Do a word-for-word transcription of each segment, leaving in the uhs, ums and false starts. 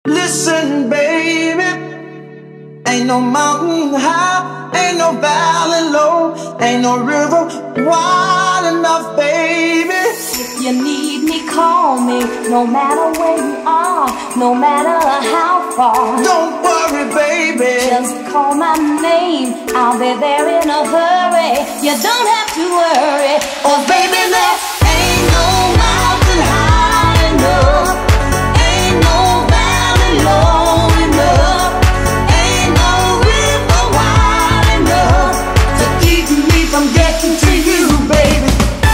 Listen, baby, ain't no mountain high, ain't no valley low, ain't no river wide enough, baby. If you need me, call me, no matter where you are, no matter how far. Don't worry, baby, just call my name, I'll be there in a hurry. You don't have to worry, oh baby, there ain't no mountain high enough, ain't no valley low enough, ain't no river wide enough to keep me from getting to you, baby.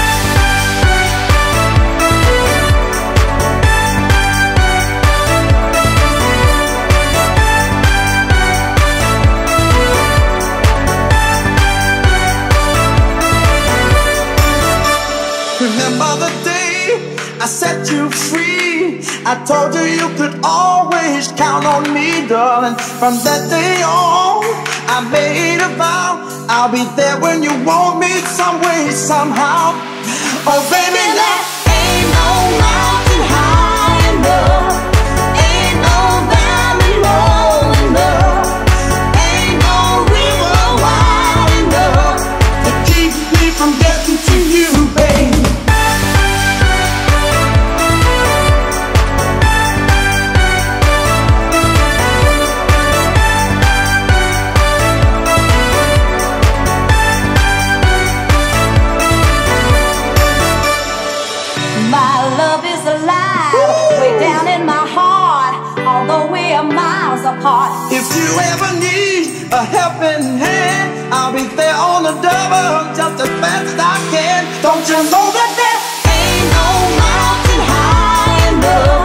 Remember the day I set you free? I told you you could always count on me, darling. From that day on, I made a vow I'll be there when you want me, some way, somehow. Oh baby, there ain't no mountain high enough, ain't no valley low enough, ain't no river wide enough to keep me from getting to you, baby. If you ever need a helping hand, I'll be there on the double just as fast as I can. Don't you know that there ain't no mountain high enough?